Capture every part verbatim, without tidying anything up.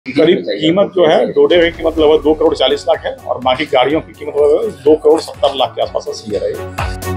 करीब कीमत जो है डोडे की कीमत लगभग दो करोड़ चालीस लाख है और बाकी गाड़ियों की कीमत लगभग दो करोड़ सत्तर लाख के आसपास सी रही है।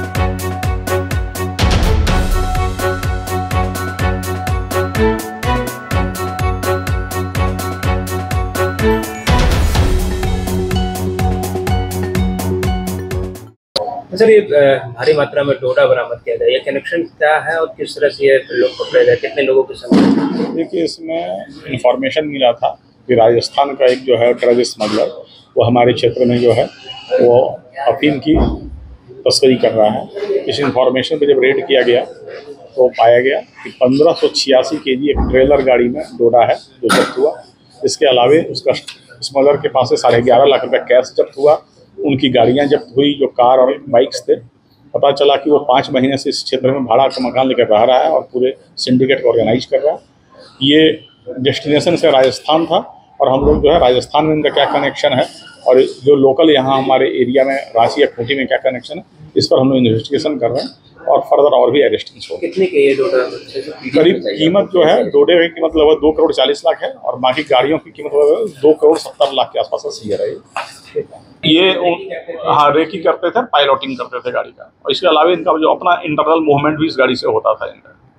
सर, ये भारी मात्रा में डोडा बरामद किया गया, ये कनेक्शन क्या है और किस तरह से ये लोग पकड़े गए, कितने लोगों के संग? देखिए, इसमें इंफॉर्मेशन मिला था कि राजस्थान का एक जो है ड्रग स्मगलर वो हमारे क्षेत्र में जो है वो अफीम की तस्करी कर रहा है। इस इंफॉर्मेशन पे जब रेड किया गया तो पाया गया कि पंद्रह सौ छियासी के जी एक ट्रेलर गाड़ी में डोडा है जो जब्त हुआ। इसके अलावे उसका स्मगलर के पास से साढ़े ग्यारह लाख रुपये कैश जब्त हुआ। उनकी गाड़ियां जब्त हुई जो कार और बाइक्स थे। पता चला कि वो पाँच महीने से इस क्षेत्र में भाड़ा का मकान लेकर रह रहा है और पूरे सिंडिकेट को ऑर्गेनाइज कर रहा है। ये डेस्टिनेशन से राजस्थान था और हम लोग जो है राजस्थान में इनका क्या कनेक्शन है और जो लोकल यहाँ हमारे एरिया में रांची या खूंटी में क्या कनेक्शन है, इस पर हम लोग इन्वेस्टिगेशन कर रहे हैं और फर्दर और भी अरेस्टिंग्स हो। कितने के ये डोडा? करीब कीमत जो है डोडे की कीमत लगभग दो करोड़ चालीस लाख है और बाकी गाड़ियों की कीमत लगभग दो करोड़ सत्तर लाख के आसपास सी रही है। ये हाँ रेकी करते थे, पायलटिंग करते थे गाड़ी का, और इसके अलावा इनका जो अपना इंटरनल मूवमेंट भी इस गाड़ी से होता था।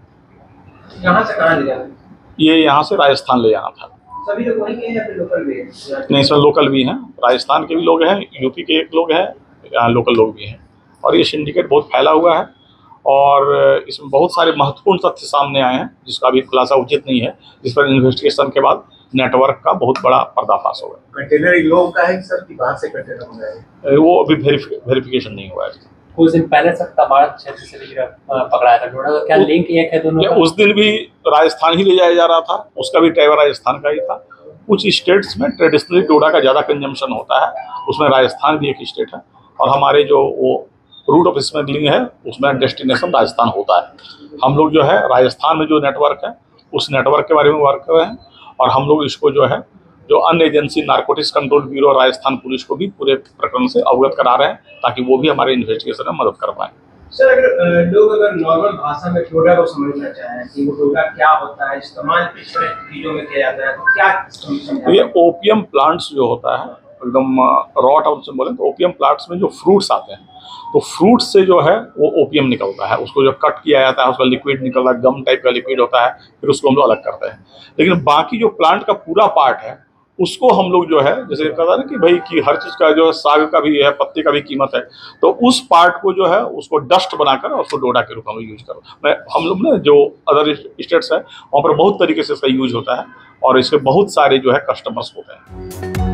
इनका यहाँ से कहाँ ले जाना? ये यहाँ से राजस्थान ले जाना था। सभी लोग वहीं के हैं या फिर लोकल भी हैं? नहीं, इसमें लोकल भी हैं, राजस्थान के भी लोग हैं, यूपी के एक लोग हैं, यहाँ लोकल लोग भी हैं। और ये सिंडिकेट बहुत फैला हुआ है और इसमें बहुत सारे महत्वपूर्ण तथ्य सामने आए हैं जिसका अभी खुलासा उचित नहीं है, जिस पर इन्वेस्टिगेशन के बाद नेटवर्क का बहुत बड़ा पर्दाफाश होगा। कंटेनर लोगों का है सर कि बाहर से कंटेनर मंगाया है? वो अभी वेरिफिकेशन नहीं हुआ है। कुछ दिन पहले सर तबाड़ क्षेत्र से भी पकड़ाया था डोडा, क्या लिंक एक है दोनों का? उस दिन भी राजस्थान ही ले जाया जा रहा था, उसका भी ड्राइवर राजस्थान का ही था। कुछ स्टेट्स में ट्रेडिशनली डोडा का ज़्यादा कंजम्पशन होता है, उसमें राजस्थान भी एक स्टेट है और हमारे जो वो रूट ऑफ स्मगलिंग है उसमें डेस्टिनेशन राजस्थान होता है। हम लोग जो है राजस्थान में जो नेटवर्क है उस नेटवर्क के बारे में वर्क कर रहे हैं और हम लोग इसको जो है जो अन्य agency narcotics control bureau Rajasthan police को भी पूरे प्रकरण से अवगत करा रहे हैं ताकि वो भी हमारे इन्वेस्टिगेशन में मदद कर पाएं। सर, अगर लोग अगर नॉर्मल भाषा में डोडा को समझना चाहें कि वो डोडा क्या होता है, इस्तेमाल किस चीजों में किया जाता है, तो क्या? ये ओपियम प्लांट्स जो होता है एकदम रॉ टर्म से बोले तो ओपियम प्लांट्स में जो फ्रूट्स आते हैं तो फ्रूट्स से जो है वो ओपियम निकलता है। उसको जो कट किया जाता है उसका लिक्विड निकलता है, गम टाइप का लिक्विड होता है, फिर उसको हम लोग अलग करते हैं। लेकिन बाकी जो प्लांट का पूरा पार्ट है उसको हम लोग जो है जैसे कहता है ना कि भाई कि हर चीज़ का जो है साग का भी है, पत्ते का भी कीमत है, तो उस पार्ट को जो है उसको डस्ट बनाकर उसको डोडा के रूप में यूज करो। मैं हम लोग ना जो अदर स्टेट्स है वहाँ पर बहुत तरीके से इसका यूज होता है और इसके बहुत सारे जो है कस्टमर्स होते हैं।